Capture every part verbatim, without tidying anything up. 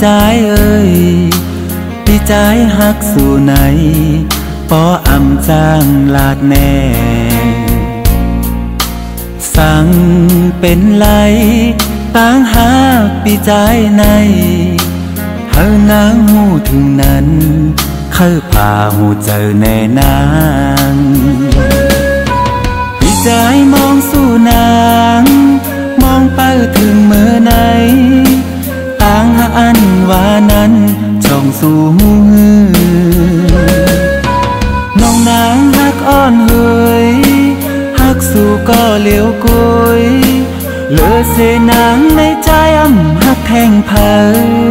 ใจเอ้ยพี่ใจฮักสู่ไหนปออำจางลาดแน่สั่งเป็นไรต่างหากพี่ใจในเฮานางหูถึงนั้นเคยพาหูเจอแน่นางพี่ใจมองสู่นางมองไปถึงเมื่อไหนต่างหาอันว่านั้นช่องสู่หูน้องนางฮักอ่อนเฮยฮักสู่ก็เลี้ยวกุยเลือเสนางในใจอ่ำฮักแทงเผา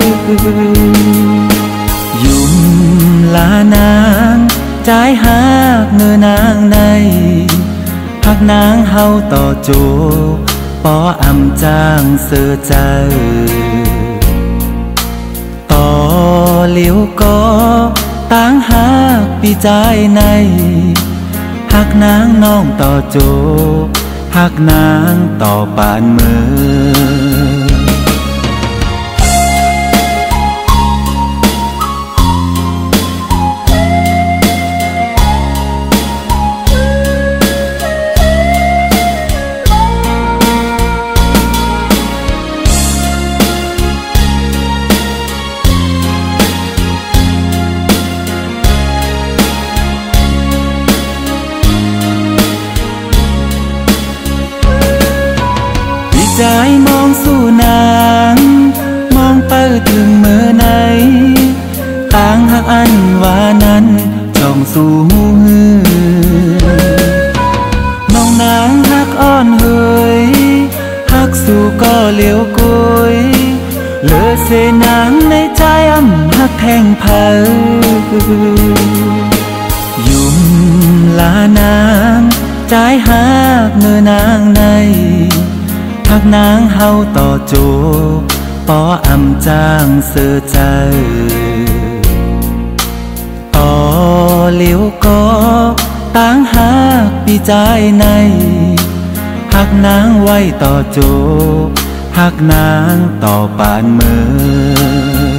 ยุ่มลานางใจฮักเนื้อนางในฮักนางเฮาต่อโจปออำจางเสือใจต่อเลี้ยวก็ต่างหากปีใจในฮักนางน้องต่อโจฮักนางต่อปานมือใจมองสู่นางมองไปถึงเมื่อไหนต่างหักอันว่านั้นจ้องสู่หูน้องนางฮักอ่อนเฮยฮักสู่ก็เลี้ยวกุยเลือเสนางในใจอ่ำฮักแทงเผายุ่มลานางใจฮักเนื้อนางในฮักนางเฮาต่อโจปออำจางเสือใจต่อเลี้ยวก็ต่างหากปีใจในฮักนางไว้ต่อโจฮักนางต่อปานมือ